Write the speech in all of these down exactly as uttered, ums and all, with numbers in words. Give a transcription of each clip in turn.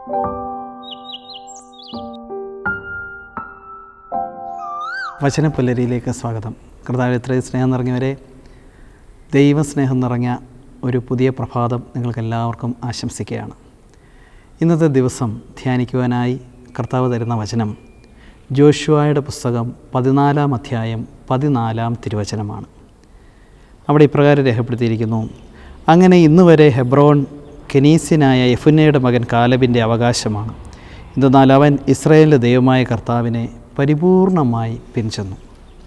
വചനപ്പുലരിയിലേക്ക് സ്വാഗതം. കർത്താവിൽ ഇത്രയും സ്നേഹം നിറഞ്ഞവരെ, ദൈവസ്നേഹം നിറഞ്ഞ ഒരു പുതിയ പ്രഭാതം നിങ്ങൾക്കെല്ലാവർക്കും ആശംസിക്കുകയാണ്. ഇന്നത്തെ ദിവസം ധ്യാനിക്കുവാനായി കർത്താവ് തരുന്ന വചനം ജോഷുവയുടെ പുസ്തകം പതിനാലാം അധ്യായം പതിനാലാം തിരുവചനമാണ്. അവിടെ ഇപ്രകാരം രേഖപ്പെടുത്തിയിരിക്കുന്നു: അങ്ങനെ ഇന്ന് വരെ ഹെബ്രോൺ കെനീസ്യനായ യെഫുന്നയുടെ മകൻ കാലബിൻ്റെ അവകാശമാണ്. എന്തെന്നാൽ അവൻ ഇസ്രായേലിൻ്റെ ദൈവമായ കർത്താവിനെ പരിപൂർണമായി പിൻചെന്നു.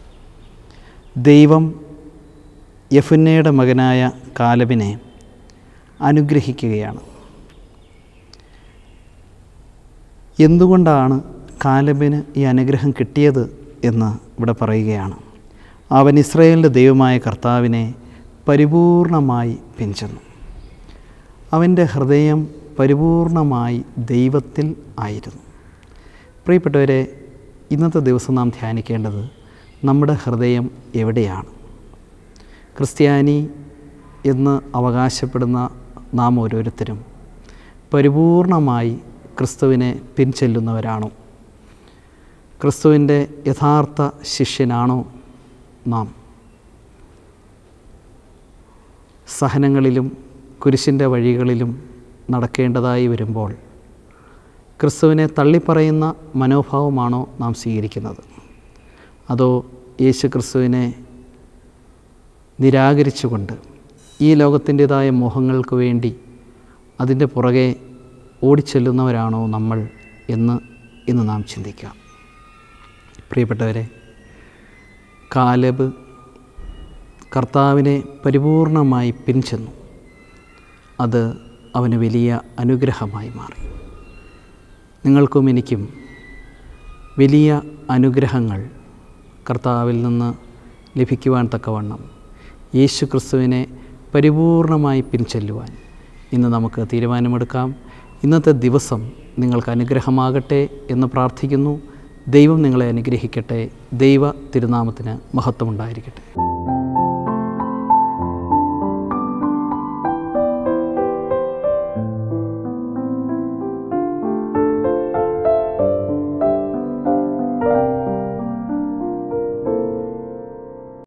ദൈവം യെഫുന്നയുടെ മകനായ കാലബിനെ അനുഗ്രഹിക്കുകയാണ്. എന്തുകൊണ്ടാണ് കാലബിന് ഈ അനുഗ്രഹം കിട്ടിയത് എന്ന് ഇവിടെ പറയുകയാണ്. അവൻ ഇസ്രായേലിൻ്റെ ദൈവമായ കർത്താവിനെ പരിപൂർണമായി പിൻചെന്നു. അവൻ്റെ ഹൃദയം പരിപൂർണമായി ദൈവത്തിൽ ആയിരുന്നു. പ്രിയപ്പെട്ടവരെ, ഇന്നത്തെ ദിവസം നാം ധ്യാനിക്കേണ്ടത് നമ്മുടെ ഹൃദയം എവിടെയാണ്. ക്രിസ്ത്യാനി എന്ന് അവകാശപ്പെടുന്ന നാം ഓരോരുത്തരും പരിപൂർണമായി ക്രിസ്തുവിനെ പിൻചെല്ലുന്നവരാണോ? ക്രിസ്തുവിൻ്റെ യഥാർത്ഥ ശിഷ്യനാണോ നാം? സഹനങ്ങളിലും കുരിശിൻ്റെ വഴികളിലും നടക്കേണ്ടതായി വരുമ്പോൾ ക്രിസ്തുവിനെ തള്ളിപ്പറയുന്ന മനോഭാവമാണോ നാം സ്വീകരിക്കുന്നത്? അതോ യേശു ക്രിസ്തുവിനെ നിരാകരിച്ചുകൊണ്ട് ഈ ലോകത്തിൻ്റേതായ മോഹങ്ങൾക്ക് വേണ്ടി അതിൻ്റെ പുറകെ ഓടിച്ചെല്ലുന്നവരാണോ നമ്മൾ എന്ന് ഇന്ന് നാം ചിന്തിക്കാം. പ്രിയപ്പെട്ടവരെ, കാലബ് കർത്താവിനെ പരിപൂർണമായി പിൻചെന്നു. അത് അവന് വലിയ അനുഗ്രഹമായി മാറി. നിങ്ങൾക്കും എനിക്കും വലിയ അനുഗ്രഹങ്ങൾ കർത്താവിൽ നിന്ന് ലഭിക്കുവാൻ തക്കവണ്ണം യേശു ക്രിസ്തുവിനെ പരിപൂർണമായി പിൻചെല്ലുവാൻ ഇന്ന് നമുക്ക് തീരുമാനമെടുക്കാം. ഇന്നത്തെ ദിവസം നിങ്ങൾക്ക് അനുഗ്രഹമാകട്ടെ എന്ന് പ്രാർത്ഥിക്കുന്നു. ദൈവം നിങ്ങളെ അനുഗ്രഹിക്കട്ടെ. ദൈവ തിരുനാമത്തിന് മഹത്വമുണ്ടായിരിക്കട്ടെ.